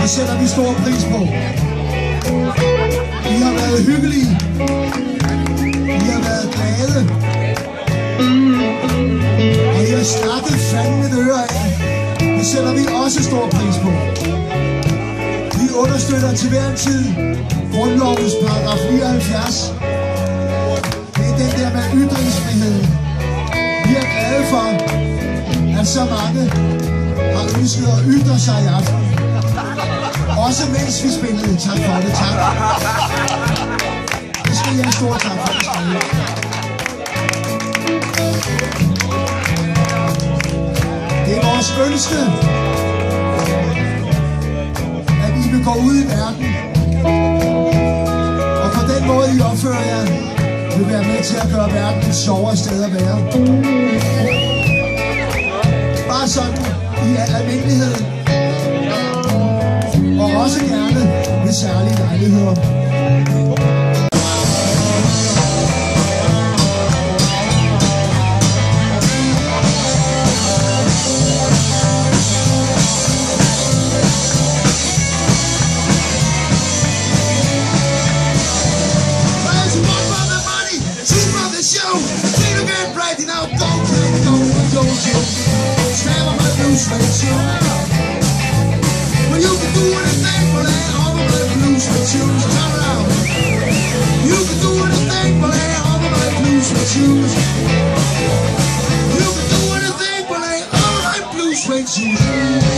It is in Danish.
Det sætter vi stor pris på. I har været hyggelige. I har været glade. Og I har snakket fandme et øre af. Det sætter vi også stor pris på. Vi understøtter til hver en tid grundlovens paragraf 79. Det er den der med ytringsfriheden. Vi er glade for, at så mange har ønsket at ytre sig i aften. Også mens vi spillede. Tak for det, tak. Det skal jeg en stor tak for, det skal jeg. Det er vores ønske, at I vil gå ud i verden, og på den måde, I opfører jer, vil være med til at gøre verden et sjovere sted at være. Bare sådan i almindelighed, og også gerne ved særlige lejligheder. Well, you can do anything for that, all the black blues with shoes. Turn around. You can do anything for that, all the black blues with shoes. You can do anything for that, all the black blues with shoes.